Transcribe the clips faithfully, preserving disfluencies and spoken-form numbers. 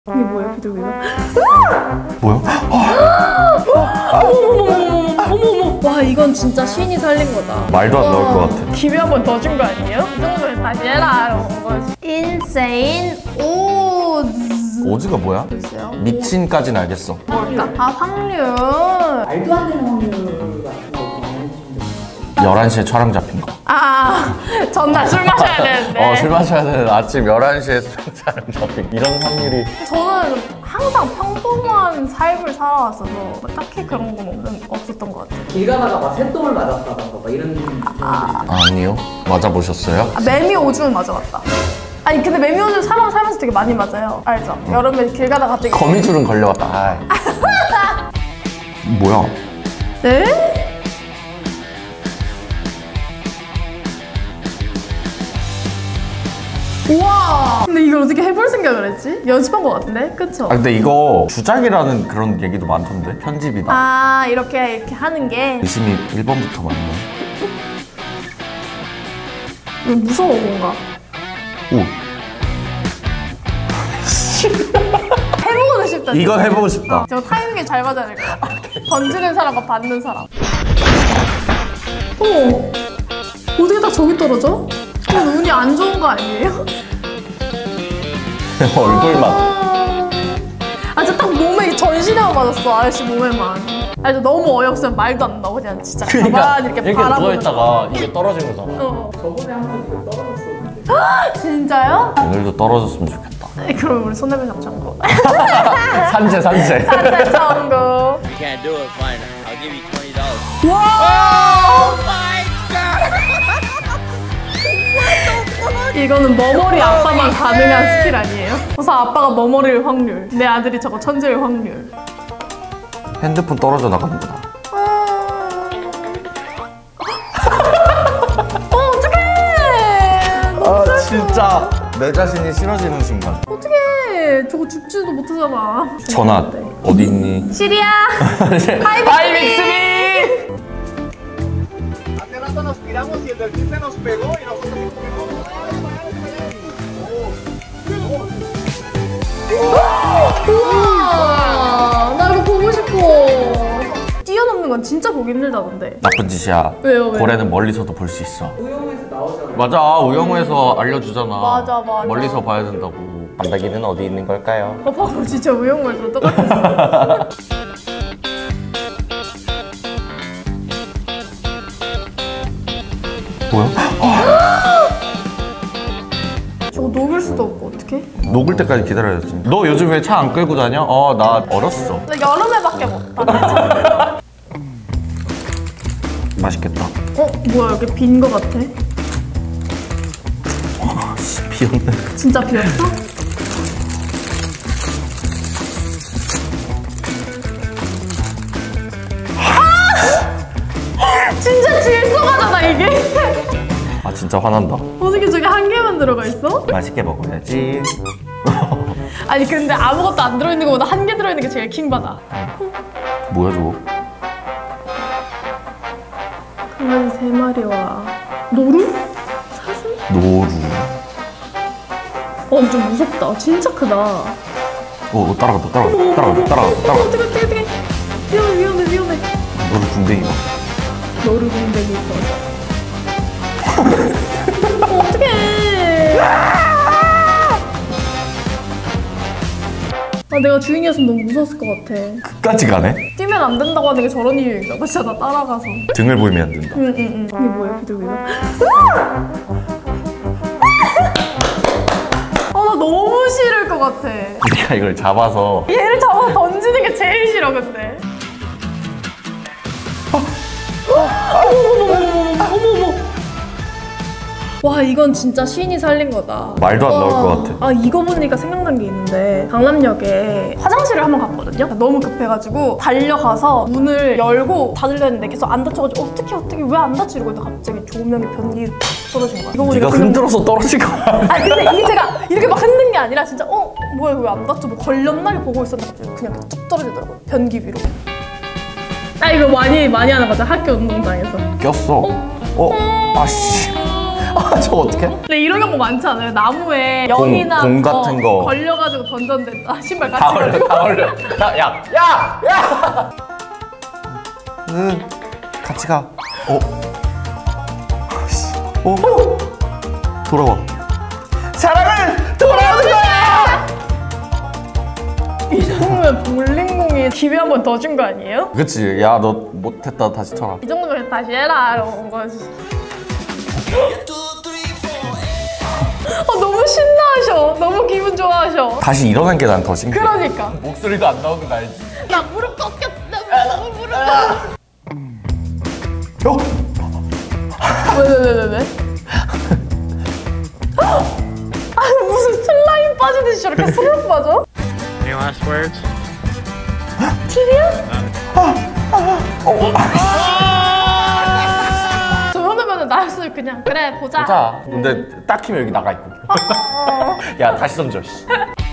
이게 뭐야, 비둘기가? 뭐야? 어머머머머머머, 어머머. 와, 이건 진짜 신이 살린 거다. 말도 안 나올 것 같아. 기회 한 번 더 준 거 아니에요? 이 정도면 다시 해라. 인세인 오즈. 오즈가 뭐야? 글쎄요. 미친까지는 알겠어. 뭘까? 아, 확률. 말도 안 되는 확률 같은 거 열한 시에 촬영 잡힌 거. 아, 전날 술 마셔야 되는데. 어, 술 마셔야 되는 아침 열한 시에 촬영 잡힌 이런 확률이. 저는 항상 평범한 삶을 살아왔어서 뭐 딱히 그런 건 없는, 없었던 것 같아요. 길 가다가 막 새똥을 맞았다던가 막 이런 경우들이 아. 아니요. 맞아보셨어요? 아, 매미 오줌은 맞아봤다. 아니 근데 매미 오줌 사람 살면서 되게 많이 맞아요. 알죠? 응. 여름에 길 가다가 갑자기 거미줄은 걸려갔다. 아이. 뭐야? 네? 우와! 근데 이걸 어떻게 해볼 생각을 했지? 연습한 것 같은데? 그쵸? 아 근데 이거 주작이라는 그런 얘기도 많던데? 편집이다. 아, 이렇게 이렇게 하는 게 의심이 일 번부터 맞네. 음, 무서워 뭔가. 오. 해보고 싶다. 이건 진짜. 해보고 싶다. 어, 저 타이밍이 잘 맞아야 될 것 같아. 던지는 사람과 받는 사람. 어머! 어떻게 다 저기 떨어져? 이건 운이 안 좋은 거 아니에요? 얼굴만. 아, 진짜 딱 몸에 전신에만 맞았어. 아저씨 몸에만. 아, 너무 어이없으면 말도 안 나오고 그냥 진짜 가만히 이렇게, 이렇게 바라보고 누워있다가 이게 떨어진 거잖아. 어. 저번에 한 번 떨어졌었는데 진짜요? 오늘도 떨어졌으면 좋겠다. 네, 그럼 우리 손해배 잡장고. 산재 산재. 산재 청구. Can't do it, fine. I'll give you twenty dollars. 와! Oh my god! 이거는 머머리 아빠만 가능한 스킬 아니에요? 우선 아빠가 머머리일 확률, 내 아들이 저거 천재일 확률. 핸드폰 떨어져 나가는구나. 어, 어떡해! 아 진짜 내 자신이 싫어지는 순간. 어떡해! 저거 죽지도 못하잖아. 전화 어디 있니? 시리야! 하이 믹스비! Hace rato nos tiramos y el delfín se nos pegó y nosotros nos pegamos. 우와! 나 이거 보고 싶어. 뛰어넘는 건 진짜 보기 힘들다던데. 나쁜 짓이야. 왜요, 왜요? 고래는 멀리서도 볼 수 있어. 우영에서 나오잖아. 맞아, 우영우에서 알려주잖아. 맞아, 맞아. 멀리서 봐야 된다고. 반다기는 어디 있는 걸까요? 어, 방금 진짜 우영말도 똑같았어. 뭐야? 저거 녹을 수도 없고 어떡해? 녹을 때까지 기다려야지. 너 요즘 왜 차 안 끌고 다녀? 어, 나 얼었어. 나 여름에밖에 못 타네. 맛있겠다. 어? 뭐야, 여기 빈 거 같아? 아, 씨, 비었네. 진짜 비었어? 아! 진짜 질소가잖아 이게. 아, 진짜 화난다. 어떻게 저게 한 개만 들어가 있어? 맛있게 먹어야지. 아니 근데 아무것도 안 들어있는 거보다 한 개 들어있는 게 제일 킹받아. 뭐야, 저거? 강아지 세 마리와 노루? 사슴? 노루. 어, 좀 무섭다. 진짜 크다. 어, 어 따라갔다, 따라갔다, 따라갔다, 따라갔다, 따라갔다. 어떡해, 어떡해, 어떡해. 위험해, 위험해, 위험해. 노루 궁뎅이가. 노루 궁뎅이 꺼져. 어, 어떡해. 아, 내가 주인이었으면 너무 무서웠을 것 같아. 끝까지 가네? 뛰면 안 된다고 하는 게 저런 이유인가 봐. 진짜 나 따라가서. 등을 보이면 안 된다. 응, 응, 응. 이게 뭐야, 비둘기가? 아, 나 너무 싫을 것 같아. 우리가 이걸 잡아서 얘를 잡아서 던지는 게 제일 싫어, 근데. 어머머머머머머, 어머머. 와, 이건 진짜 신이 살린 거다. 말도 안 와. 나올 것 같아. 아, 이거 보니까 생각난 게 있는데 강남역에 화장실을 한번 갔거든요. 너무 급해가지고 달려가서 문을 열고 닫으려 했는데 계속 안 닫혀가지고 어떻게 어떻게 왜 안 닫지? 이러고 있는데 갑자기 조명이 변기 팍 떨어진 거야. 이거 보니까 네가 그냥- 흔들어서 떨어진 거야. 아니 근데 이게 제가 이렇게 막 흔든 게 아니라 진짜 어? 뭐야 이거 왜 안 닫혀? 뭐 걸렸나? 이렇게 보고 있었는데 갑자기 그냥 뚝 떨어지더라고요. 변기 위로. 아 이거 많이 많이 하는 거죠. 학교 운동장에서. 꼈어. 어? 아씨. 아, 저거 어떡해? 근데 이런 경우 많지 않아요? 나무에 공- 연이나 공 같은 어, 거. 걸려가지고 던졌는데 아, 신발 다 같이 걸려, 가지고 다 걸려. 다, 야, 야, 야! 응, 같이 가. 어? 아이씨. 어? 돌아와. 사랑은 돌아오는 거야! 이 정도면 볼링공이 기회 한 번 더 준 거 아니에요? 그치. 야, 너 못했다. 다시 쳐라. 이 정도면 다시 해라 이러고 온 거지. 어, 너무 신나하셔. 너무 기분 좋아하셔. 다시 일어난 게 난 더 신기해. 그러니까. 목소리도 안 나오는 거 알지? 나 무릎 꺾였다. 무릎 무릎 꺾였다. 어? 왜, 왜, 왜, 왜, 왜? 아니, 무슨 슬라임 빠지듯이 저렇게 스르륵 빠져? Any last words? 티리야? 저 정도면 나였으면 그냥 그래 보자. 자, 근데 딱 키면 여기 나가 있거든. 야, 다시 던져. 씨.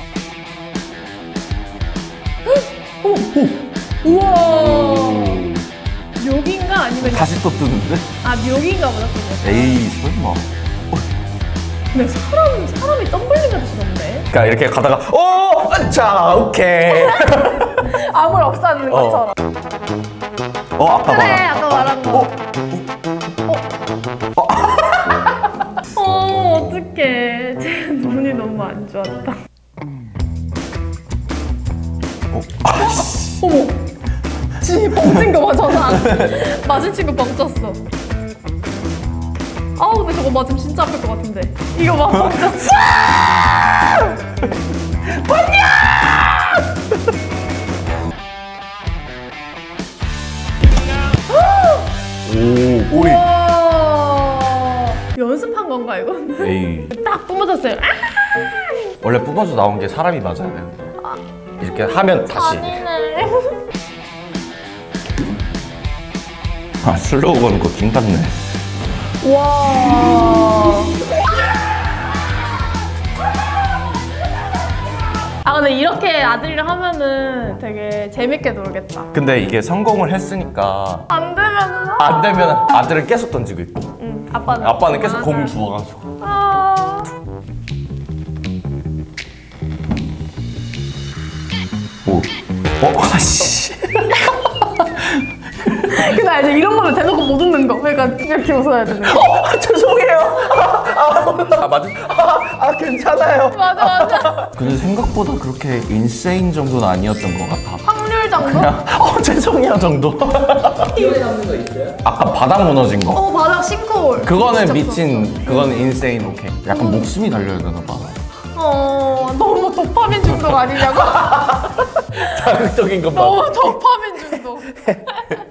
우와. 묘기인가 아니면 다시 또 뜨는데? 아 묘기인가 보다 그거. 에이, 설마. 근데 사람 사람이 덤블링 하듯이 던데. 그러니까 이렇게 가다가 오! 자, 오케이. 아무리 없었는 어. 것처럼. 어, 아까 그래 봐라. 아까 말한 거. 어? 어 어떡해. 제 눈이 너무 안 좋았다. 어? 아이씨. 어머. 지 뻥친 거 맞아. 맞은 친구 뻥쳤어. 아우 근데 저거 맞으면 진짜 아플 것 같은데. 이거 막 뻥쳤어. 오, 꼬리. 우와. 연습한 건가 이거는? 에이. 딱 뿜어졌어요. 아! 원래 뿜어져 나온 게 사람이 맞아야 되는데. 이렇게 하면 다시. 아니네. 아, 슬로우 거는 거 킹받네. 와. 아 근데 이렇게 아들이랑 하면은 되게 재밌게 놀겠다. 근데 이게 성공을 했으니까 안 되면은 안 되면 아들은 계속 던지고 있고 응, 아빠는 아빠는 계속 아, 공 주워가지고. 아. 오. 어, 아씨. 근데 알지 이런 거는 대놓고 못 웃는 거. 그러니까 이렇게 웃어야 되는 거. 어, 죄송해요. 아, 아 맞아. 아, 아, 괜찮아요. 맞아 맞아. 근데 생각보다 그렇게 인세인 정도는 아니었던 것 같아. 확률 정도? 그냥 어, 죄송해요 정도. 기억에 남는 거 있어요? 아까 바닥 무너진 거. 어 바닥 싱크홀. 그거는 진짜 미친, 그거는 인세인 오케이. 약간 목숨이 달려야 되나 봐. 어 너무 도파민 중독 아니냐고? 자극적인 것 봐. 너무 도파민 중독.